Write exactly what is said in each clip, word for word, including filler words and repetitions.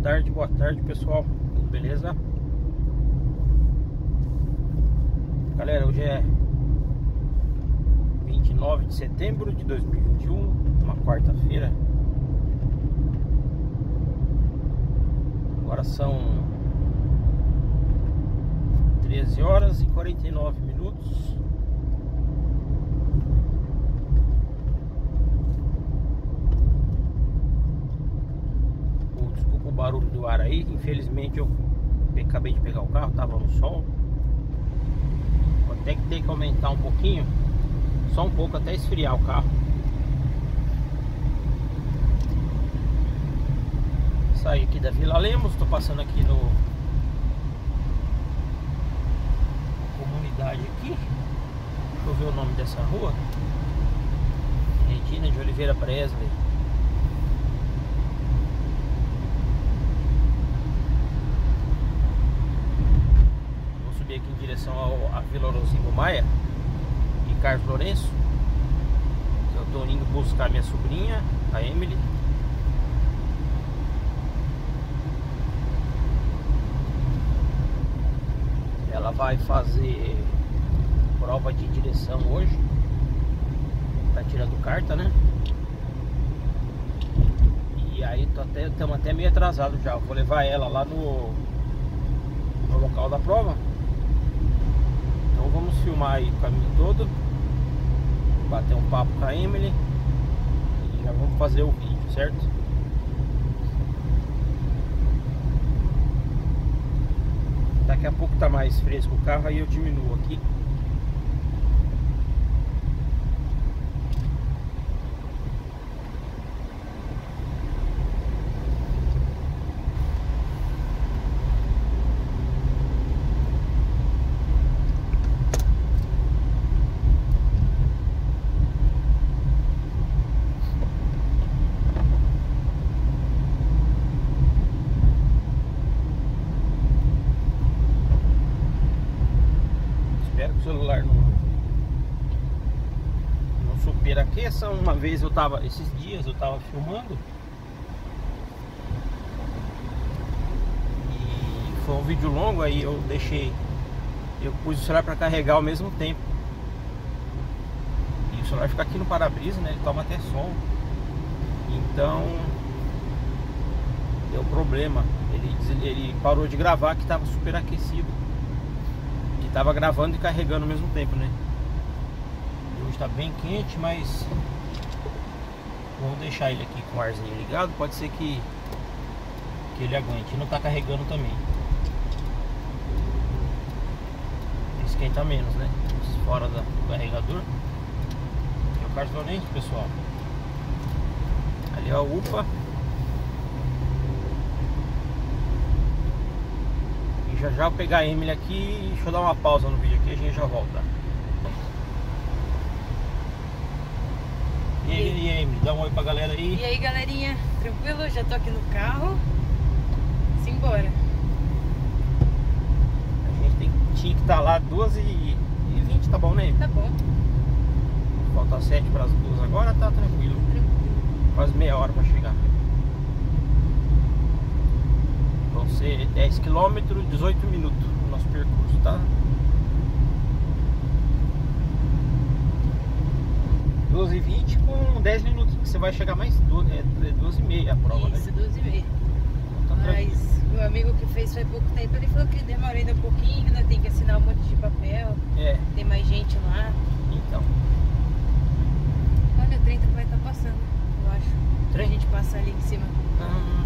tarde, boa tarde, pessoal. Beleza? Galera, hoje é vinte e nove de setembro de dois mil e vinte e um, uma quarta-feira. Agora são treze horas e quarenta e nove minutos. Oh, desculpa o barulho do ar aí. Infelizmente eu acabei de pegar o carro, tava no sol. Vou até que ter que aumentar um pouquinho, só um pouco, até esfriar o carro. Saí aqui da Vila Lemos, estou passando aqui no comunidade aqui. Deixa eu ver o nome dessa rua. Regina de Oliveira Presley. Vou subir aqui em direção ao, à Vila Orozinho Maia e Carlos Lourenço. Eu estou indo buscar minha sobrinha, a Emily. Ela vai fazer prova de direção hoje. Tá tirando carta, né? E aí estamos até, até meio atrasado já. Eu vou levar ela lá no, no local da prova. Então vamos filmar aí o caminho todo, bater um papo com a Emily e já vamos fazer o vídeo, certo? Daqui a pouco tá mais fresco o carro, aí eu diminuo aqui. O celular não, não superaqueça. Uma vez eu tava, esses dias eu tava filmando e foi um vídeo longo, aí eu deixei, eu pus o celular para carregar ao mesmo tempo e o celular fica aqui no para-brisa, né? Ele toma até som, então deu problema. Ele, ele parou de gravar, que tava superaquecido. Tava gravando e carregando ao mesmo tempo, né? Hoje está bem quente, mas vamos deixar ele aqui com o arzinho ligado. Pode ser que, que ele aguente. Não tá carregando também. Esquenta menos, né? Fora da, do carregador. Aqui é o Carlos Lourenço, pessoal. Ali é a U P A. Já já vou pegar a Emily aqui. Deixa eu dar uma pausa no vídeo aqui, a gente já volta. E aí, e aí, Emily, dá um oi pra galera aí. E aí, galerinha, tranquilo? Já tô aqui no carro. Simbora. A gente tem, tinha que estar lá duas e vinte, tá bom, né, Emily? Tá bom. Falta sete para as duas agora, tá tranquilo. Tranquilo. Quase meia hora pra chegar. Vão ser dez quilômetros, dezoito minutos o nosso percurso, tá? doze e vinte com dez minutos, que você vai chegar mais doze, é doze e meia a prova, Isso, né? doze e meia. Então, tá tranquilo. Mas meu amigo que fez faz pouco tempo, ele falou que demora ainda um pouquinho, ainda tem que assinar um monte de papel. É, Tem mais gente lá. então. Olha, o trem vai estar passando, eu acho. Trem? A gente passa ali em cima. Hum.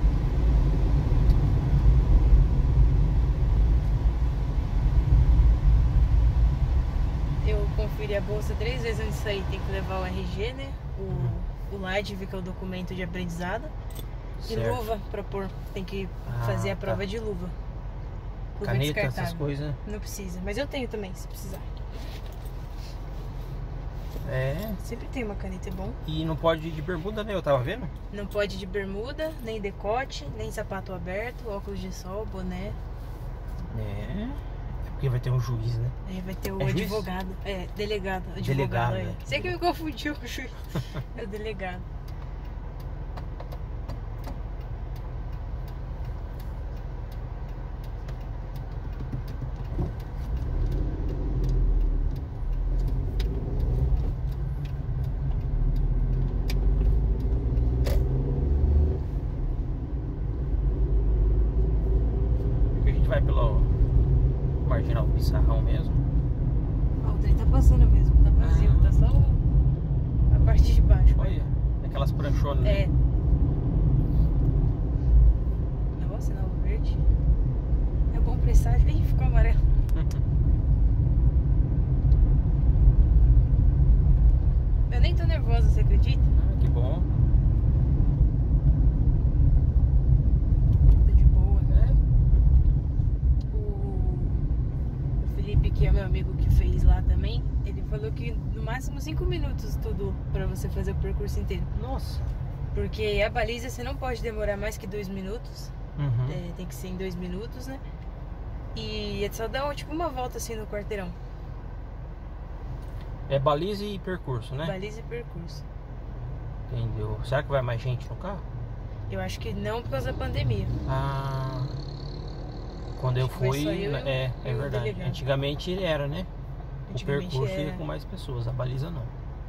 Eu conferi a bolsa três vezes antes de sair. Tem que levar o R G, né? O, o L A D, que é o documento de aprendizado. E Certo. luva pra pôr. Tem que Ah, fazer a tá. prova de luva. Luva Caneta, descartável. essas coisas. Não precisa. Mas eu tenho também, se precisar. É. Sempre tem uma caneta, é bom. E não pode ir de bermuda, né? Eu tava vendo. Não pode de bermuda, nem decote, nem sapato aberto, óculos de sol, boné. É. Porque vai ter um juiz, né? Aí vai ter o É juiz? advogado. É, delegado. Advogado, Delegado, é. né? Você que me confundiu com o juiz. É o delegado. pissarrão mesmo. Ó, o trem tá passando mesmo, tá vazio, ah. Tá só a parte de baixo. Olha, aquelas pranchonas. É. Né? Nossa, sinal verde. É bom presságio. Ih, ficou amarelo. Eu nem tô nervosa, você acredita? Ah, que bom. Tô de boa. É. O, o Felipe, que é meu amigo que fez lá também, ele falou que no máximo cinco minutos tudo pra você fazer o percurso inteiro. Nossa. Porque a baliza você não pode demorar mais que dois minutos. Uhum. É, tem que ser em dois minutos, né? E é só dar tipo uma volta assim no quarteirão. É baliza e percurso, né? Baliza e percurso. Entendeu? Será que vai mais gente no carro? Eu acho que não por causa da pandemia. Ah, quando eu Acho que vai fui, só eu é, e é o verdade. delegado. Antigamente ele era, né? O Antigamente percurso era. ia com mais pessoas, a baliza não.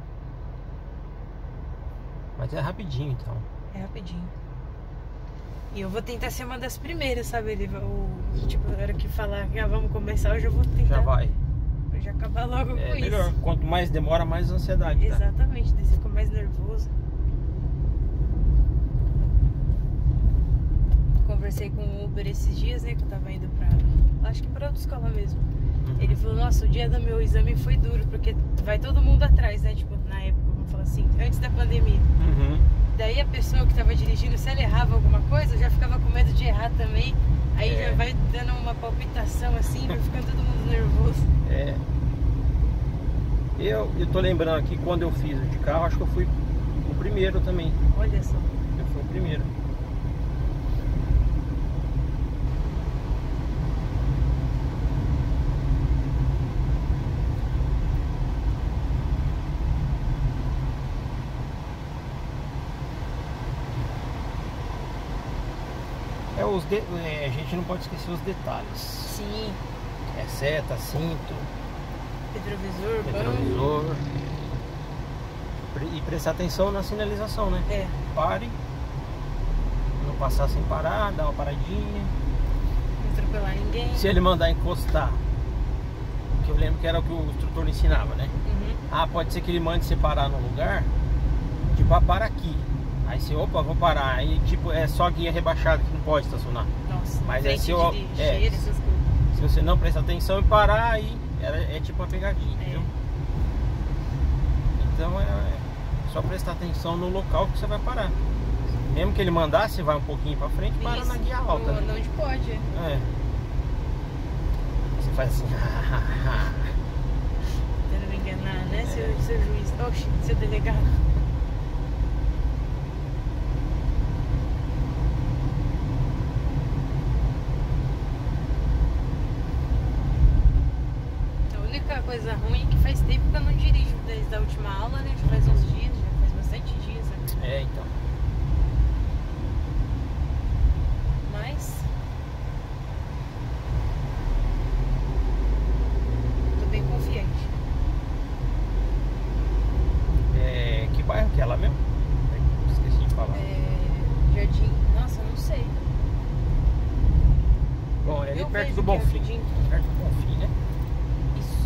Mas é rapidinho então. É rapidinho. E eu vou tentar ser uma das primeiras, sabe? Ele, o, tipo, na hora que falar que ah, vamos começar, eu já vou tentar. Já vai. Pra já acabar logo É com melhor. isso. Quanto mais demora, mais ansiedade. Tá? Exatamente, daí você fica mais nervoso. Conversei com o Uber esses dias, né? Que eu tava indo pra. Acho que pra autoescola mesmo. Uhum. Ele falou, nossa, o dia do meu exame foi duro, porque vai todo mundo atrás, né? Tipo, na época, vamos falar assim, antes da pandemia. Uhum. Daí a pessoa que tava dirigindo, se ela errava alguma coisa, eu já ficava com medo de errar também. Aí É. já vai dando uma palpitação assim, vai ficando todo mundo nervoso. É. Eu, eu tô lembrando aqui, quando eu fiz o de carro, acho que eu fui o primeiro também. Olha só. Eu fui o primeiro. É, os de... é, a gente não pode esquecer os detalhes. Sim. É seta, cinto, Retrovisor, banco. retrovisor. Pre- E prestar atenção na sinalização, né? É. Pare. Não passar sem parar, dar uma paradinha. Não atropelar ninguém. Se ele mandar encostar, que eu lembro que era o que o instrutor ensinava, né? Uhum. Ah, pode ser que ele mande você parar no lugar, tipo, ah, para aqui. Aí você, opa, vou parar. Aí, tipo, é só guia rebaixada que não pode estacionar. Nossa, Mas frente é se eu- de é, lixeira, essas coisas. Se você não prestar atenção e parar, aí era, é tipo uma pegadinha, É. entendeu? Então é, é só prestar atenção no local que você vai parar. Mesmo que ele mandar, você vai um pouquinho pra frente e para Isso. na guia alta. Ou Né? onde pode. É. Você faz assim. Tentando me enganar, né? É. Seu, seu juiz. Oxi, seu delegado. A única coisa ruim é que faz tempo que eu não dirijo desde a última aula, né? Já faz uns dias, já faz bastante dias. Né? É, então. Mas tô bem confiante. É, que bairro que é lá mesmo? Esqueci de falar. É, Jardim. Nossa, não sei. Bom, é ali Eu perto vejo do que é Bonfim. Jardim. Perto do Bonfim, né? Isso.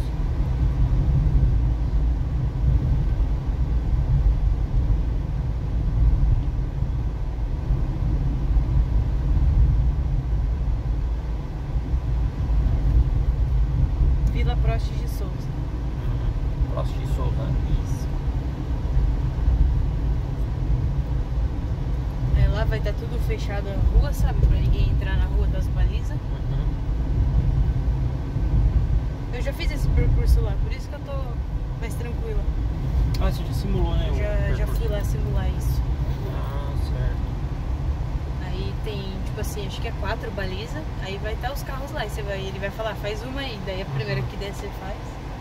Vila Prost de Souza. Uhum. Próximo de Souza, né? Isso. É, lá vai estar tudo fechado a rua, sabe? Pra ninguém entrar na rua das balizas. Uhum. Eu já fiz esse percurso lá, por isso que eu tô mais tranquila. Ah, você já simulou, né? Eu o já, já percurso? fui lá simular isso. Ah, certo. Aí tem, tipo assim, acho que é quatro balizas, aí vai estar os carros lá. E você vai, ele vai falar, faz uma aí, daí a primeira que der você faz.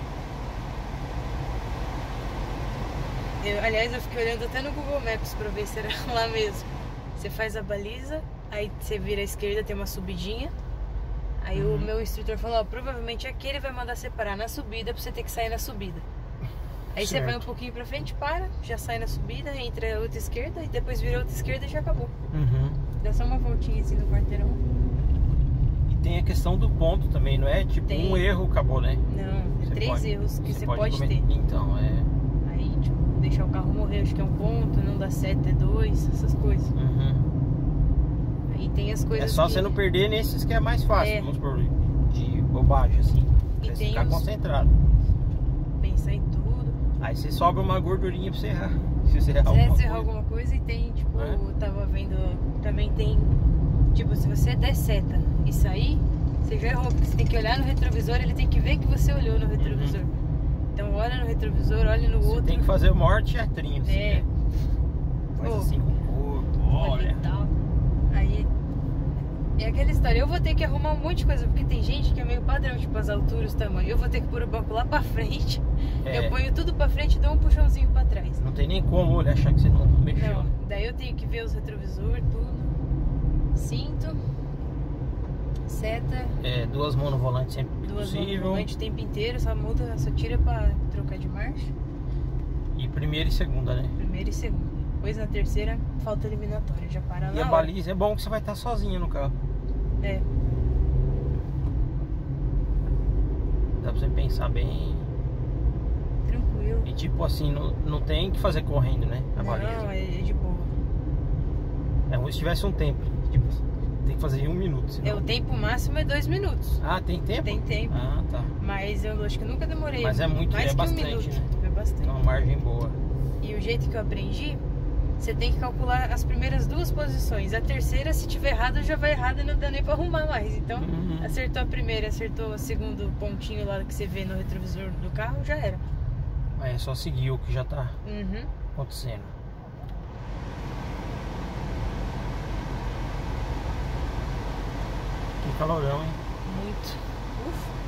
Eu, aliás, eu fiquei olhando até no Google Maps pra ver se era lá mesmo. Você faz a baliza, aí você vira à esquerda, tem uma subidinha. Aí Uhum. o meu instrutor falou, ó, provavelmente aqui ele vai mandar você parar na subida pra você ter que sair na subida. Aí você Certo. vai um pouquinho pra frente, para, já sai na subida, entra a outra esquerda, e depois vira a outra esquerda e já acabou. Uhum. Dá só uma voltinha assim no quarteirão. E tem a questão do ponto também, não é tipo Tem. um erro, acabou, né? Não, é Você três pode- erros que você pode, pode ter. comer- Então, é. Aí, tipo, deixar o carro morrer, acho que é um ponto, não dá seta, é dois, essas coisas. Uhum. Aí tem as coisas É só que... você não perder nesses que é mais fácil, É. vamos supor, de bobagem, assim. E Pra você tem ficar os- concentrado. Pensar em tudo. Aí você sobra uma gordurinha pra você errar. Se você errar Se alguma você errar coisa. alguma coisa e tem, tipo, É. eu tava vendo, também tem, tipo, se você der seta e sair, você já errou, porque você tem que olhar no retrovisor, ele tem que ver que você olhou no retrovisor. Então olha no retrovisor, olha no Você outro. tem que fazer o maior teatrinho, assim, É. né? Faz Pô. assim com o corpo, olha olha. e tal. Aí é aquela história, eu vou ter que arrumar um monte de coisa, porque tem gente que é meio padrão, tipo as alturas, o tamanho. Eu vou ter que pôr o banco lá pra frente. É. Eu ponho tudo pra frente e dou um puxãozinho pra trás. Não tem nem como ele achar que você não mexeu, Não, né? daí eu tenho que ver os retrovisores, tudo. Cinto, seta, É, duas mãos no volante sempre que duas mãos no possível. volante o tempo inteiro, só muda, só tira pra trocar de marcha. E primeira e segunda, né? Primeira e segunda. Depois na terceira, falta eliminatória, já para E na a hora. baliza é bom que você vai estar sozinha no carro. É, Dá pra você pensar bem. tranquilo. E tipo assim, não, não tem que fazer correndo, né? A Não, baliza. é, é de boa. É ruim se tivesse um tempo. Tipo, tem que fazer em um minuto. Senão... É, o tempo máximo é dois minutos. Ah, tem tempo? Tem tempo. Ah, tá. Mas eu acho que eu nunca demorei. Mas é muito, mais é que bastante, um minuto. né? É bastante. Então, uma margem boa. E o jeito que eu aprendi, você tem que calcular as primeiras duas posições. A terceira, se tiver errado, já vai errado e não dá nem pra arrumar mais. Então, Uhum. acertou a primeira, acertou o segundo pontinho lá que você vê no retrovisor do carro, já era. Aí é só seguir o que já tá Uhum. acontecendo. Que calorão, hein? Muito. Ufa.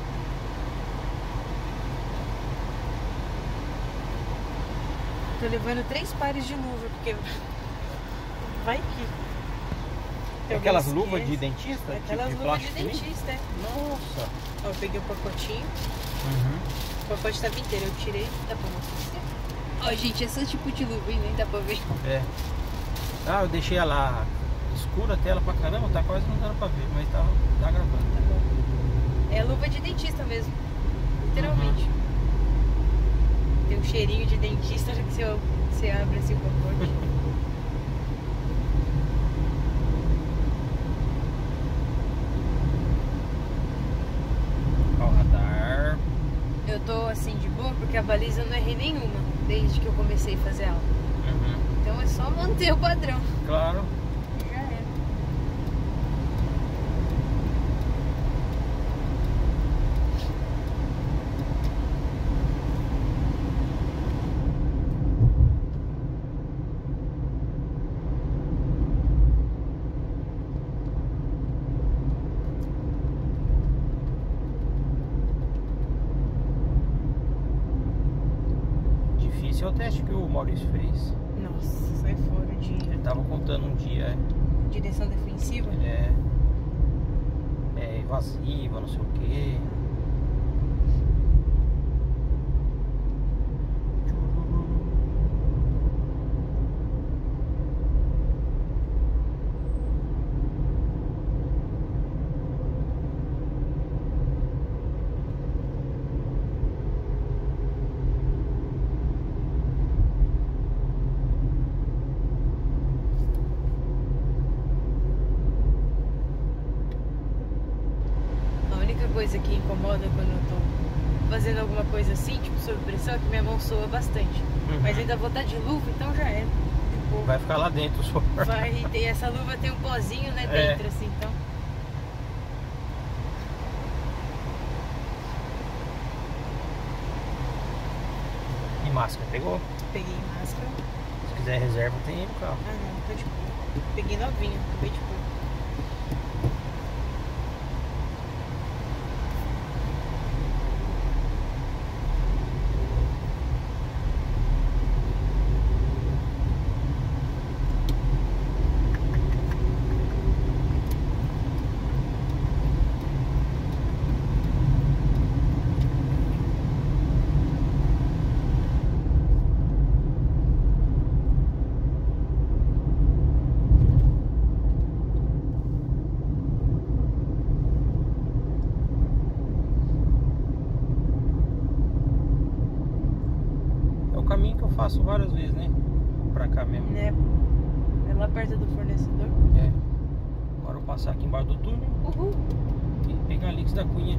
Tô levando três pares de luva, porque vai que. É alguém aquelas esquece. luvas de dentista? É aquelas tipo de luvas de plástico também? dentista, é. Nossa! Ó, eu peguei o pacotinho. Uhum. O pacote estava inteiro, eu tirei, dá pra mostrar. Ó, gente, esse tipo de luva, hein? Nem dá pra ver. É. Ah, eu deixei ela escura a tela pra caramba, tá quase não dando pra ver, mas tá, tá gravando. Tá bom. É luva de dentista mesmo. Literalmente. Tem um cheirinho de dentista que você, você abre assim o pacote. Ó, o radar. Eu tô assim de boa porque a baliza eu não errei nenhuma desde que eu comecei a fazer aula. Uhum. Então é só manter o padrão. Claro. Já era. Difícil é o teste que o Maurício fez. Nossa, sai fora de Ele tava contando um dia, direção defensiva. é, é evasiva, não sei o quê. A única coisa que incomoda quando eu tô fazendo alguma coisa assim, tipo sob pressão, é que minha mão soa bastante. Uhum. Mas ainda vou estar de luva, então já é. Tipo, Vai ficar lá dentro o suor. vai ter essa luva, tem um pozinho, né, É. dentro, assim, então. E máscara, pegou? Peguei máscara. Se quiser reserva, tem aí no carro. Ah não, tô de boa. Peguei novinha, acabei de pôr. caminho que eu faço várias vezes, né? Pra cá mesmo. Né? É lá perto do fornecedor. É. Agora eu vou passar aqui embaixo do túnel. Uhul. E pegar a Lix da Cunha.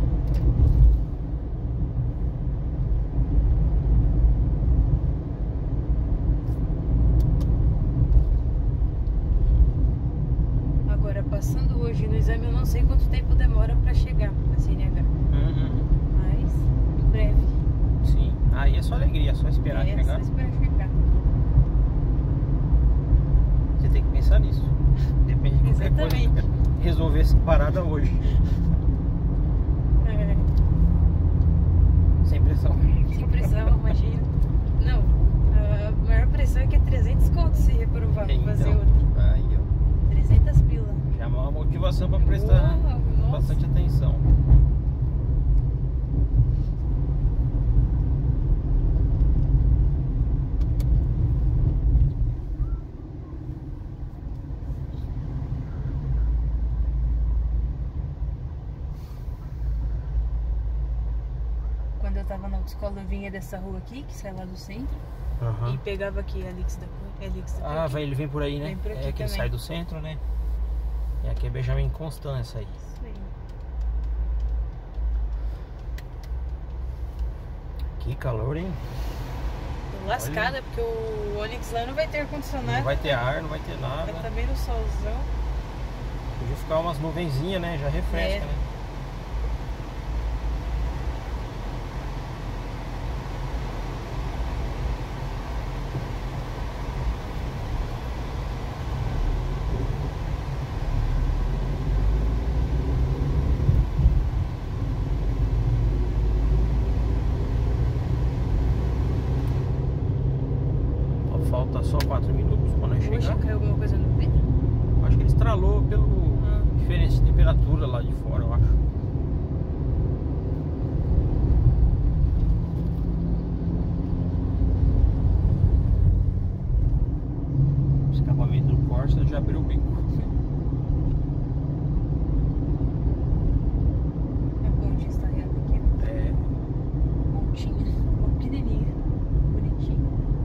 Agora, passando hoje no exame, eu não sei quanto tempo demora pra chegar a C N H. Uhum. Mas, em breve. Sim. Aí é só alegria, é só esperar É, chegar. só esperar chegar. Você tem que pensar nisso. Depende de qualquer coisa. Exatamente. Resolver essa parada hoje. É, Sem pressão. sem pressão, imagina. Não, a maior pressão é que é trezentos contos se reprovar pra fazer Então, outro. aí, ó. trezentas pila. Já é uma motivação pra prestar Uau, nossa. bastante atenção. Quando eu tava na autoescola, eu vinha dessa rua aqui, que sai lá do centro, Aham. e pegava aqui a Lix da Cunha. É Lix da Cunha. Ah, vai, ele vem por aí, né? Vem por aqui é que ele também. sai do centro, né? E aqui é Benjamin Constant, essa aí. Isso aí. Que calor, hein? Tô lascada, porque o Onix lá não vai ter ar-condicionado. Não vai ter ar, não vai ter nada. Vai estar bem no solzão. Podia ficar umas nuvenzinhas, né? Já refresca, É. né? Ó, falta só quatro minutos quando eu Poxa, chegar. caiu alguma coisa no vidro? Acho que ele estralou pelo Ah. diferença de temperatura lá de fora, eu acho. O escapamento do Corsa já abriu o bico. É bom de estar reto aqui. É, Pontinha, uma pequenininha, bonitinha.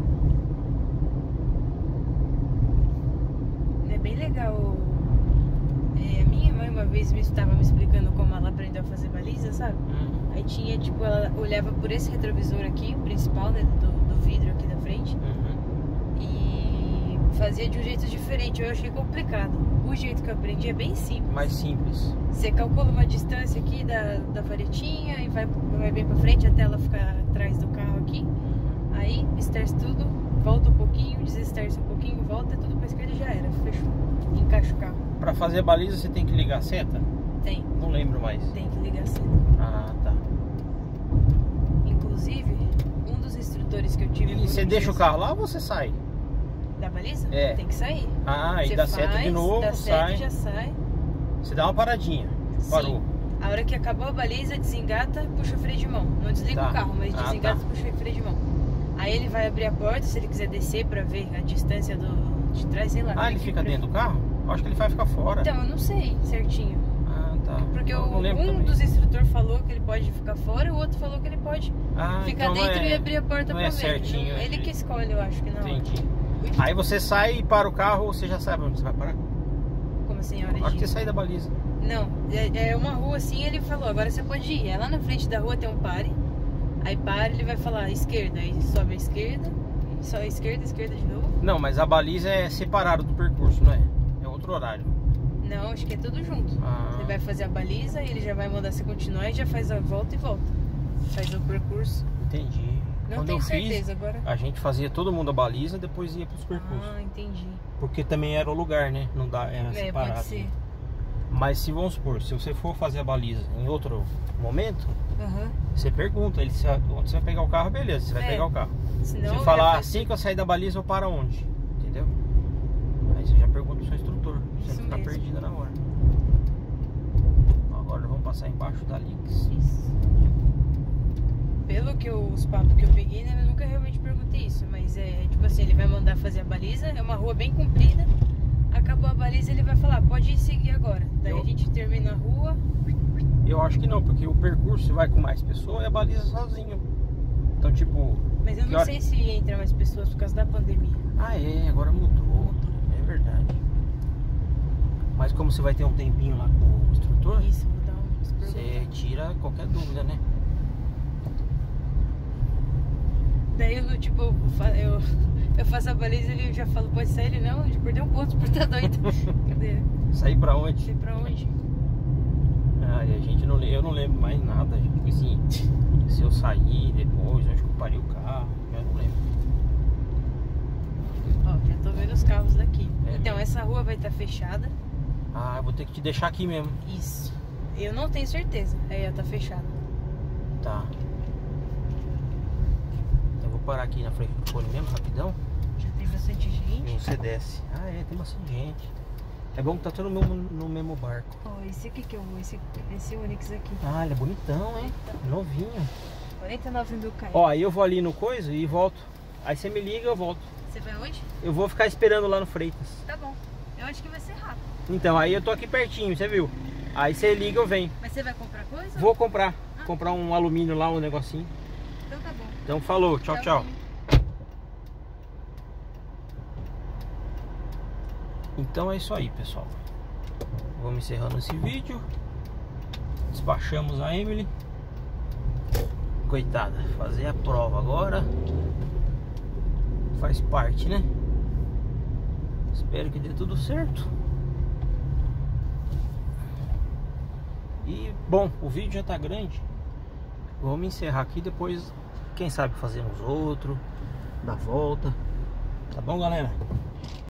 É bem legal. É, a minha mãe uma vez me estava me explicando como ela aprendeu a fazer baliza, sabe? hum, Aí tinha, tipo, ela olhava por esse retrovisor aqui, o principal, né, do, do vidro aqui da frente, uhum. e fazia de um jeito diferente. Eu achei complicado. O jeito que eu aprendi é bem simples. Mais simples. Você calcula uma distância aqui da, da varetinha e vai, vai bem pra frente até ela ficar atrás do carro aqui. Aí, esterce tudo, volta um pouquinho, desesterce um pouquinho, volta tudo pra esquerda e já era. Fechou. Encaixa o carro. Pra fazer a baliza você tem que ligar a seta? Tem, Não lembro mais. tem que ligar cedo. Ah, tá. Inclusive, um dos instrutores que eu tive... E por você um deixa dia o carro lá ou você sai? Da baliza? É. Tem que sair. Ah, aí Você dá faz, seta de novo, dá seta sai. e já sai. Você dá uma paradinha. Parou. Sim. A hora que acabou a baliza, desengata, puxa o freio de mão. Não desliga Tá. o carro, mas Ah, desengata tá. e puxa o freio de mão. Aí ele vai abrir a porta, se ele quiser descer pra ver a distância do, de trás, sei lá. Ah, ele fica dentro do carro? Eu acho que ele vai ficar fora. Então, eu não sei certinho. Ah, tá. Porque Eu o, não lembro um também. dos instrutores falou que ele pode ficar fora, o outro falou que ele pode Ah, ficar então não dentro é- e abrir a porta não pra é ver. certinho, Não, ele é- que escolhe, eu acho que não. Entendi. Aí você sai e para o carro, ou você já sabe onde você vai parar? Como assim, a hora Acho que de... você sai da baliza. Não, é, é uma rua assim, ele falou, agora você pode ir. É lá na frente da rua tem um pare. Aí para, ele vai falar esquerda, aí sobe a esquerda, só a esquerda, esquerda de novo. Não, mas a baliza é separado do percurso, não é? É outro horário. Não, acho que é tudo junto. Ah. Você vai fazer a baliza e ele já vai mandar você continuar e já faz a volta e volta. Faz o percurso. Entendi. Não Quando tenho eu certeza fiz, agora. a gente fazia todo mundo a baliza, depois ia pros percursos. Ah, entendi. Porque também era o lugar, né? Não dá, era É, separado. pode ser. Mas se vamos supor, se você for fazer a baliza em outro momento, Aham. você pergunta, ele, se- onde você vai pegar o carro, beleza, você vai É. pegar o carro. Senão Você já falar faz- assim que eu sair da baliza, eu paro onde? Entendeu? Aí você já pergunta pro seu instrutor, você Isso não ficar mesmo. perdida na hora. Agora vamos passar embaixo da Lix. Isso. Pelo que eu, os papos que eu peguei, né, eu nunca realmente perguntei isso, mas é tipo assim, ele vai mandar fazer a baliza, é uma rua bem comprida, acabou a baliza, ele vai falar, pode ir seguir agora. Daí Eu- a gente termina a rua, Eu acho que não, porque o percurso você vai com mais pessoas e a baliza sozinho. Então tipo, Mas eu Que não hora- sei se entra mais pessoas por causa da pandemia. Ah, é, agora mudou. É verdade. Mas como você vai ter um tempinho lá com o instrutor, Isso, vou dar um você tira qualquer dúvida, né? Daí eu, tipo, eu, fa- eu, eu faço a baliza e ele já fala, pode sair? Ele, não, já perdeu um ponto, por tá doido. Cadê? Sair pra onde? Sei pra onde? Ah, e a gente não, le- eu não lembro mais nada, gente. Tipo assim, se eu sair depois, onde que eu parei o carro, eu não lembro. Ó, já tô vendo os carros daqui. É Então, mesmo? essa rua vai estar fechada. Ah, eu vou ter que te deixar aqui mesmo. Isso. Eu não tenho certeza. Aí, ó, tá fechada. Tá. Eu vou parar aqui na frente do fone mesmo, rapidão. Já tem bastante E gente. você desce. Ah, é, tem bastante gente. É bom que tá todo mundo no mesmo barco. Ó, esse aqui que eu vou, esse, esse Onix aqui. Ah, ele é bonitão, hein? Novinho. quarenta e nove mil km. Ó, aí eu vou ali no coisa e volto. Aí você me liga e eu volto. Você vai onde? Eu vou ficar esperando lá no Freitas. Tá bom. Eu acho que vai ser rápido. Então, aí eu tô aqui pertinho, você viu? Aí você liga, eu venho. Mas você vai comprar coisa? Vou comprar. Comprar um alumínio lá, um negocinho. Então tá bom. Então falou, tchau, tchau. Então é isso aí, pessoal. Vamos encerrando esse vídeo. Despachamos a Emily. Coitada, fazer a prova agora faz parte, né? Espero que dê tudo certo. E bom, o vídeo já tá grande. Vamos encerrar aqui, depois quem sabe fazemos outro, dar volta. Tá bom, galera?